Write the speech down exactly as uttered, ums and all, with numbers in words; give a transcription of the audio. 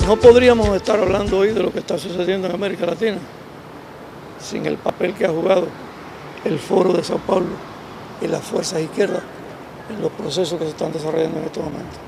No podríamos estar hablando hoy de lo que está sucediendo en América Latina sin el papel que ha jugado el Foro de Sao Paulo y las fuerzas izquierdas en los procesos que se están desarrollando en estos momentos.